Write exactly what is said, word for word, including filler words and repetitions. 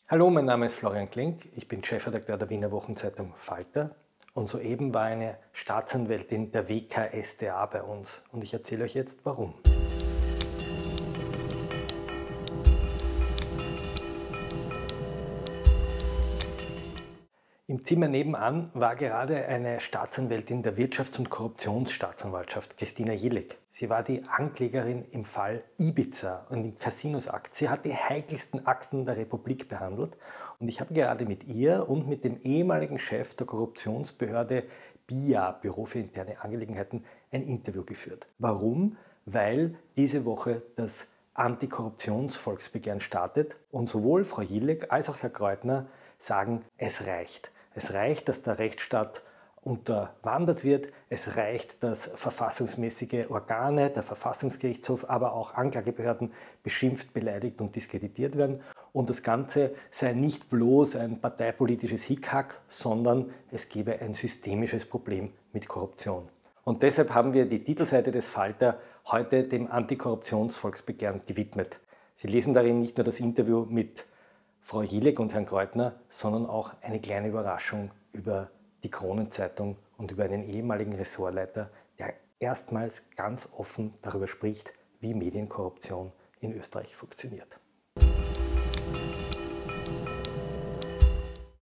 Hallo, mein Name ist Florian Klenk, ich bin Chefredakteur der Wiener Wochenzeitung Falter und soeben war eine Staatsanwältin der W K S t A bei uns und ich erzähle euch jetzt warum. Im Zimmer nebenan war gerade eine Staatsanwältin der Wirtschafts- und Korruptionsstaatsanwaltschaft, Christina Jilek. Sie war die Anklägerin im Fall Ibiza und im Casinos-Akt. Sie hat die heikelsten Akten der Republik behandelt und ich habe gerade mit ihr und mit dem ehemaligen Chef der Korruptionsbehörde B I A, Büro für interne Angelegenheiten, ein Interview geführt. Warum? Weil diese Woche das Antikorruptionsvolksbegehren startet und sowohl Frau Jilek als auch Herr Kreutner sagen, es reicht. Es reicht, dass der Rechtsstaat unterwandert wird. Es reicht, dass verfassungsmäßige Organe, der Verfassungsgerichtshof, aber auch Anklagebehörden beschimpft, beleidigt und diskreditiert werden. Und das Ganze sei nicht bloß ein parteipolitisches Hickhack, sondern es gebe ein systemisches Problem mit Korruption. Und deshalb haben wir die Titelseite des Falter heute dem Antikorruptionsvolksbegehren gewidmet. Sie lesen darin nicht nur das Interview mit Frau Jilek und Herrn Kreutner, sondern auch eine kleine Überraschung über die Kronenzeitung und über einen ehemaligen Ressortleiter, der erstmals ganz offen darüber spricht, wie Medienkorruption in Österreich funktioniert.